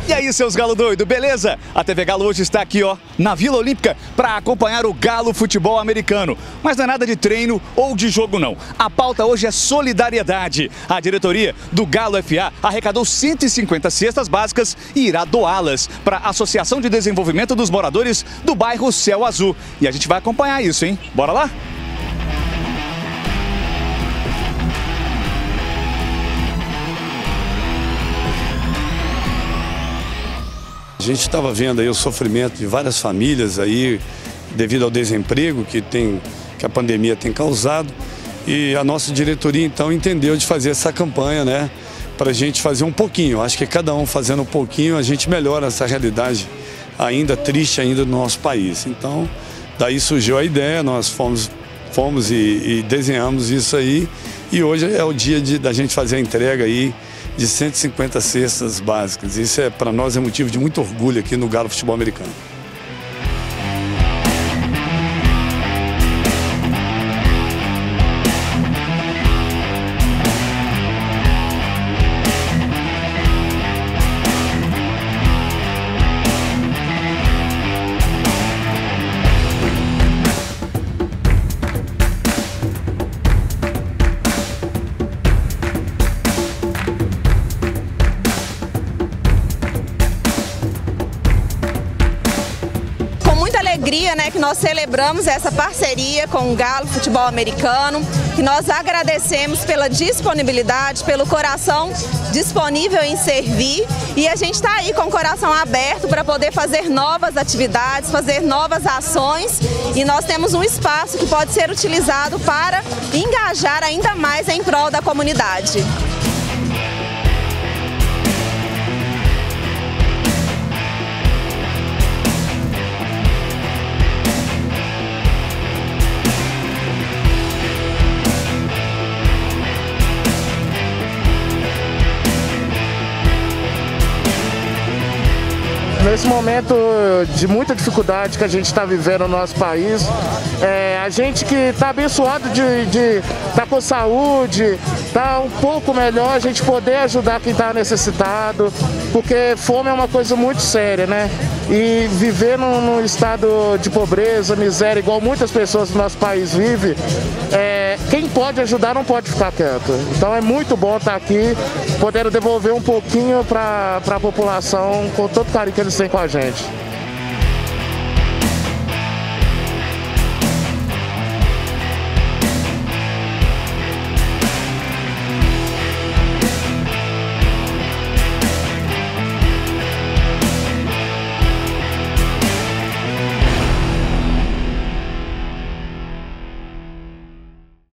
E aí, seus galo doido, beleza? A TV Galo hoje está aqui, ó, na Vila Olímpica para acompanhar o Galo Futebol Americano. Mas não é nada de treino ou de jogo, não. A pauta hoje é solidariedade. A diretoria do Galo FA arrecadou 150 cestas básicas e irá doá-las para a Associação de Desenvolvimento dos Moradores do bairro Céu Azul. E a gente vai acompanhar isso, hein? Bora lá? A gente estava vendo aí o sofrimento de várias famílias aí devido ao desemprego que a pandemia tem causado, e a nossa diretoria então entendeu de fazer essa campanha, né, para a gente fazer um pouquinho. Acho que cada um fazendo um pouquinho a gente melhora essa realidade ainda triste ainda do nosso país. Então daí surgiu a ideia, nós fomos e desenhamos isso aí, e hoje é o dia da gente fazer a entrega aí de 150 cestas básicas. Isso para nós é motivo de muito orgulho aqui no Galo Futebol Americano. Alegria, né, que nós celebramos essa parceria com o Galo Futebol Americano, que nós agradecemos pela disponibilidade, pelo coração disponível em servir, e a gente está aí com o coração aberto para poder fazer novas atividades, fazer novas ações, e nós temos um espaço que pode ser utilizado para engajar ainda mais em prol da comunidade. Nesse momento de muita dificuldade que a gente está vivendo no nosso país, a gente que está abençoado de estar com saúde, tá um pouco melhor, a gente poder ajudar quem está necessitado, porque fome é uma coisa muito séria, né? E viver num estado de pobreza, miséria, igual muitas pessoas do nosso país vivem, quem pode ajudar não pode ficar quieto. Então é muito bom estar aqui, podendo devolver um pouquinho para a população com todo o carinho que eles têm com a gente.